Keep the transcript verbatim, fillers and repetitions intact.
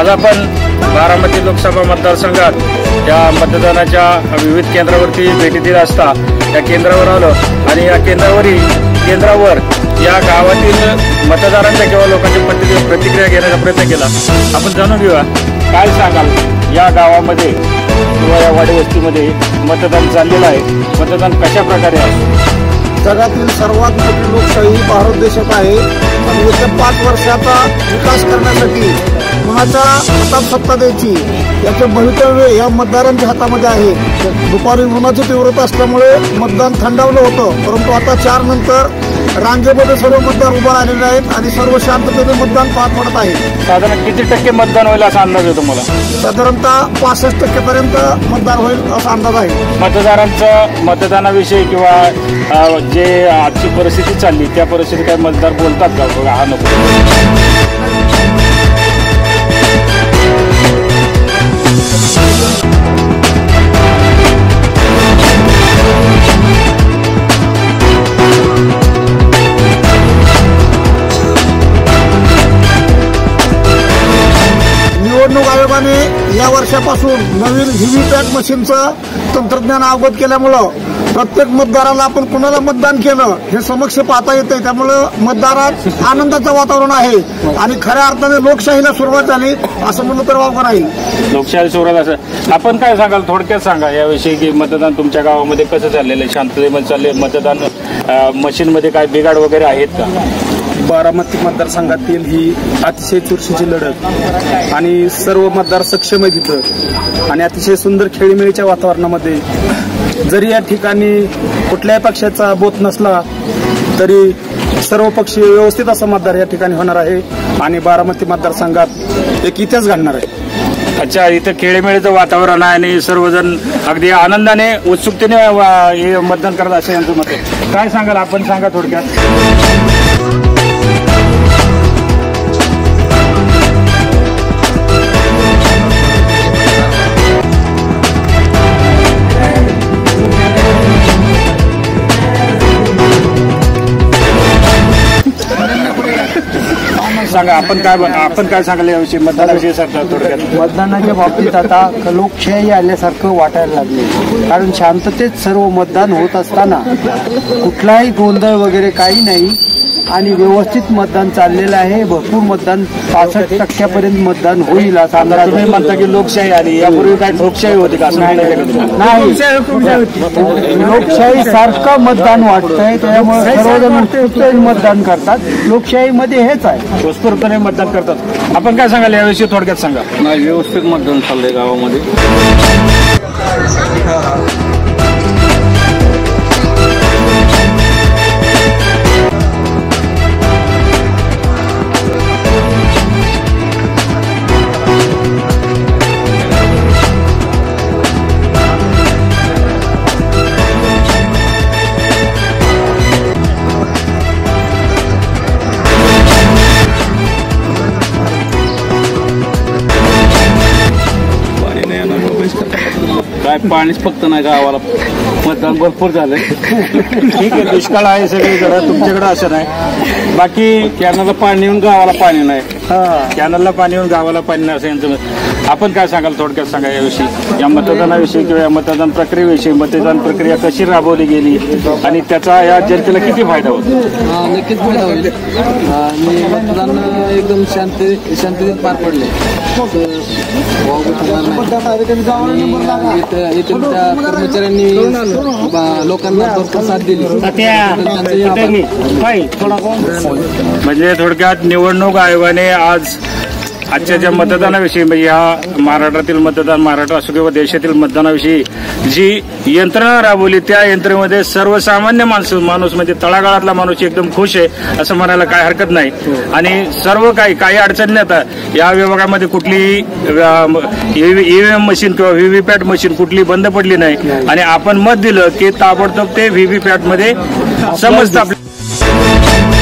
आपण बारामती लोकसभा मतदारसंघात या मतदानाच्या विविध केंद्रावरती भेटी दिल्या असता या केंद्रावर आलो आणि या केंद्रावरील केंद्रावर या गावातील मतदारांच्या किंवा लोकांच्या प्रतिक्रिया घेण्याचा प्रयत्न केला। आपण जाणून घेऊया काय सांगाल या गावामध्ये किंवा या वाडीवस्तीमध्ये मतदान चाललेलं आहे, मतदान कशा प्रकारे आहे? जगातील सर्वात मोठी लोकशाही भारत देशात आहे आणि येत्या पाच वर्षाचा विकास करण्यासाठी कुणाच्या हातात सत्ता द्यायची याचं भवितव्य या मतदारांच्या हातामध्ये आहे। दुपारी उन्हाची तीव्रता असल्यामुळे मतदान थंडावलं होतं, परंतु आता चार नंतर रांगेमध्ये सर्व मतदार उभा राहिलेले आहेत आणि सर्व शांततेने मतदान पार पडत आहे। साधारण किती टक्के मतदान होईल असा अंदाज आहे तुम्हाला? साधारणतः पासष्ट टक्केपर्यंत मतदान होईल असा अंदाज आहे। मतदारांचं मतदानाविषयी किंवा जे आजची परिस्थिती चालली त्या परिस्थितीत काही मतदार बोलतात का बघा हा नको? निवडणूक आयोगाने या वर्षापासून नवीन व्हीव्हीपॅट मशीनचं तंत्रज्ञान अवगत केल्यामुळं प्रत्येक मतदाराला आपण कुणाला मतदान केलं हे समक्ष पाहता येते, त्यामुळं मतदारात आनंदाचं वातावरण आहे आणि खऱ्या अर्थाने लोकशाहीला सुरुवात झाली असं म्हणलं तर वावगं नाही। लोकशाही सुरुवात असं आपण काय सांगाल, थोडक्यात सांगा याविषयी की मतदान तुमच्या गावामध्ये कसं चाललेलं आहे? शांततेमध्ये चालले मतदान मशीनमध्ये काय बिघाड वगैरे आहेत का? बारामती मतदारसंघातील ही अतिशय चुरशीची लढत आणि सर्व मतदार सक्षम आहेत तिथं आणि अतिशय सुंदर खेळीमेळीच्या वातावरणामध्ये जरी या ठिकाणी कुठल्याही पक्षाचा बोत नसला तरी सर्व पक्षीय व्यवस्थित असा मतदार या ठिकाणी होणार आहे आणि बारामती मतदारसंघात एक इतिहास घडणार आहे। अच्छा, इथं खेळीमेळीचं वातावरण आहे आणि सर्वजण अगदी आनंदाने उत्सुकतेने मतदान करत असे यांचं मत आहे। काय सांगाल आपण, सांगा थोडक्यात। सांगा आपण काय आपण काय सांगाल याविषयी मतदानाविषयी सरकार थोडक्यात? मतदानाच्या बाबतीत आता लोकशाही आल्यासारखं वाटायला लागले, कारण शांततेत सर्व मतदान होत असताना कुठलाही गोंधळ वगैरे काही नाही आणि व्यवस्थित मतदान चाललेलं आहे। भरपूर मतदान पासष्ट टक्क्यापर्यंत मतदान होईल असा अंदाज। तुम्ही म्हणता की लोकशाही आली, यापूर्वी काय लोकशाही होती का? नाही, लोकशाही सारखं मतदान वाटतंय, त्यामुळे सर्वजण उत्स्फूर्त मतदान करतात। लोकशाहीमध्ये हेच आहे, उत्स्फूर्तपणे मतदान करतात। आपण काय सांगाल याविषयी थोडक्यात सांगा। नाही, व्यवस्थित मतदान चाललंय गावामध्ये। काय पाणीच फक्त नाही गावाला, मतदान भरपूर झालंय। ठीक आहे, दुष्काळ आहे सगळीकडे, तुमच्याकडे असं नाही। बाकी कॅनलला पाणी येऊन गावाला पाणी नाही, कॅनलला पाणी येऊन गावाला पाणी नाही असं यांचं। आपण काय सांगाल थोडक्यात सांगा याविषयी, या मतदानाविषयी किंवा या मतदान प्रक्रियेविषयी? मतदान प्रक्रिया कशी राबवली गेली आणि त्याचा या जनतेला किती फायदा होतो? नक्कीच फायदा होईल आणि मतदान एकदम शांती शांततेत पार पडले। कर्मचाऱ्यांनी लोकांना भरपूर साथ दिली। म्हणजे थोडक्यात निवडणूक आयोगाने आज आजच्या ज्या मतदानाविषयी म्हणजे ह्या महाराष्ट्रातील मतदान, महाराष्ट्र असो किंवा देशातील मतदानाविषयी जी यंत्रणा राबवली त्या यंत्रणेमध्ये सर्वसामान्य माणूस माणूस म्हणजे तळागाळातला माणूस एकदम खुश आहे असं म्हणायला काय हरकत नाही। आणि सर्व काही काही अडचणी येतात या विभागामध्ये, कुठली ईव्हीएम मशीन किंवा व्हीव्हीपॅट मशीन कुठली बंद पडली नाही आणि आपण मत दिलं की ताबडतोब ते व्हीव्हीपॅट मध्ये समजतं आपल्या।